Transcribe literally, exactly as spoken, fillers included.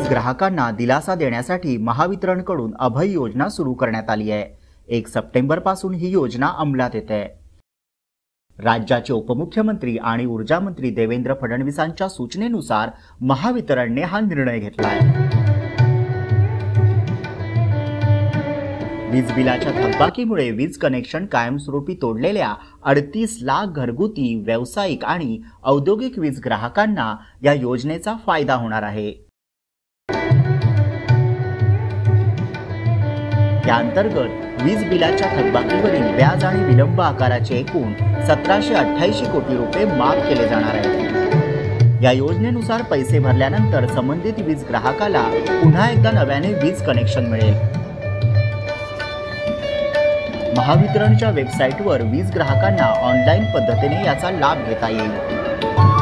वीज ग्राहकांना दिलासा देण्यासाठी महावितरणकडून अभय योजना सुरू करण्यात आली आहे। एक सप्टेंबर पासून ही योजना अंमलात येते। राज्याचे उपमुख्यमंत्री आणि ऊर्जा मंत्री देवेंद्र फडणवीसांच्या सूचनेनुसार महावितरणने हा निर्णय घेतला आहे। वीज बिलाच्या थकबाकीमुळे वीज कनेक्शन कायमस्वरूपी तोडलेल्या अडतीस लाख घरगुती, व्यावसायिक आणि औद्योगिक वीज ग्राहकांना या योजनेचा फायदा होणार आहे। या अंतर्गत वीज बिलाच्या थकबाकीवरील व्याज आणि विलंब आकाराचे एकूण सतराशे अठ्ठ्याऐंशी कोटी रुपये माफ केले जाणार आहेत। या योजनेनुसार पैसे भरल्यानंतर संबंधित वीज ग्राहकाला पुन्हा एकदा नव्याने वीज कनेक्शन मिळेल। महावितरणच्या वेबसाईटवर वीज ग्राहकांना ऑनलाईन पद्धतीने याचा लाभ घेता येईल।